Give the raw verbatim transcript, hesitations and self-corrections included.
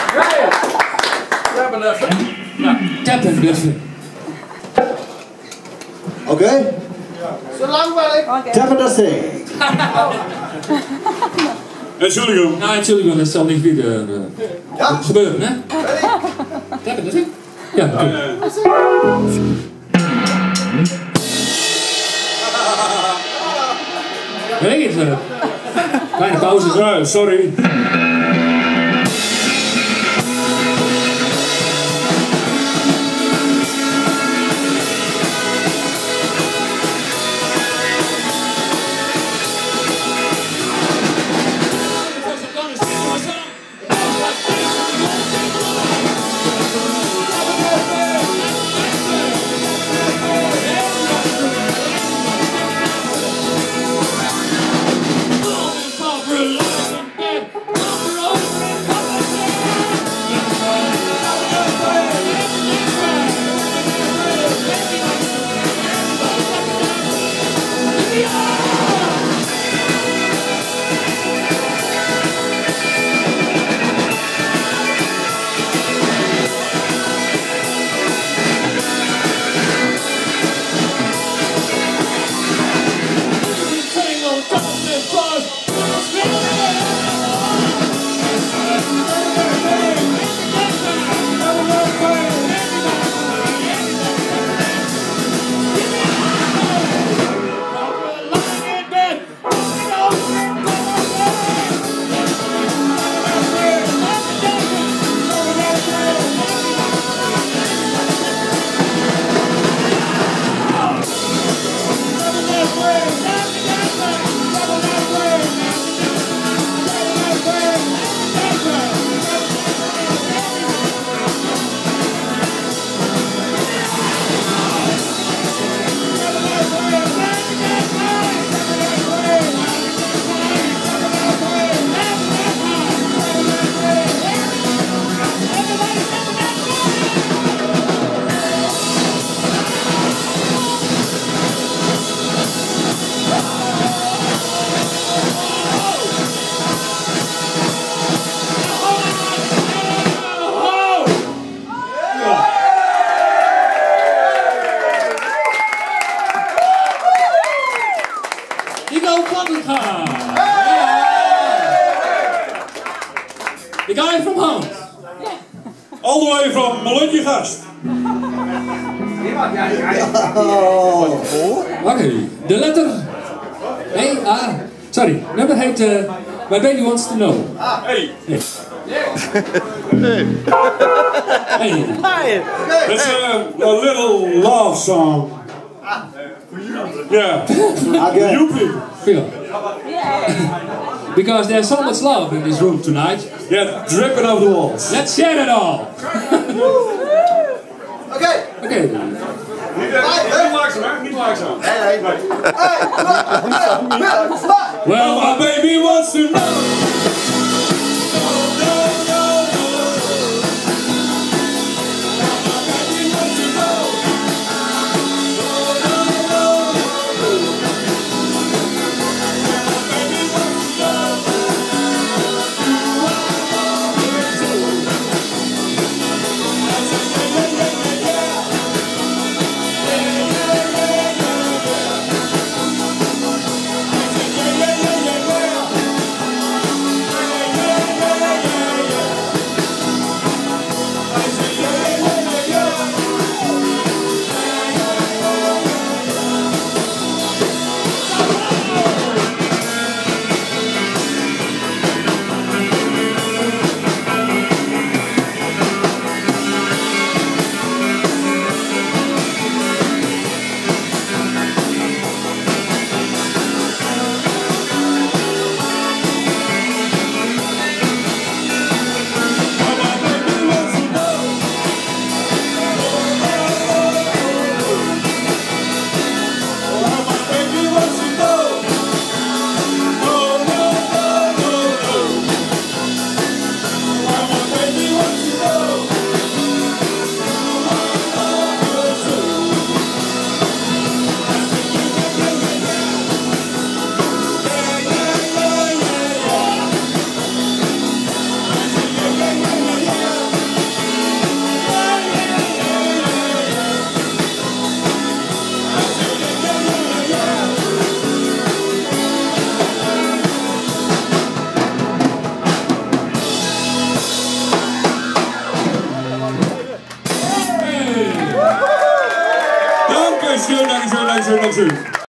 Tap and Duffy. Tap and Duffy. Oké. Zo lang werk. Tap and Duffy. Entschuldigung. Nou, Entschuldigung, dat zal niet weer uh, ja? gebeuren, hè? Tap and Duffy? Ja, natuurlijk. Weet je het? Kleine pauze. Ja, sorry. The guy from Hans. All the way from Molunjegast. Okay, the letter A, ah, sorry, number heet uh, My Baby Wants to Know. Hey. Hey. Hey. That's a, a little love song. Yeah. Okay. You people. Feel. Because there's so much love in this room tonight. Yeah, dripping off the walls. Let's share it all. Okay. Okay. Niet langzaam, hè? Niet langzaam. Nee, nee. Well, my baby wants to know. Dankeschön, dankeschön.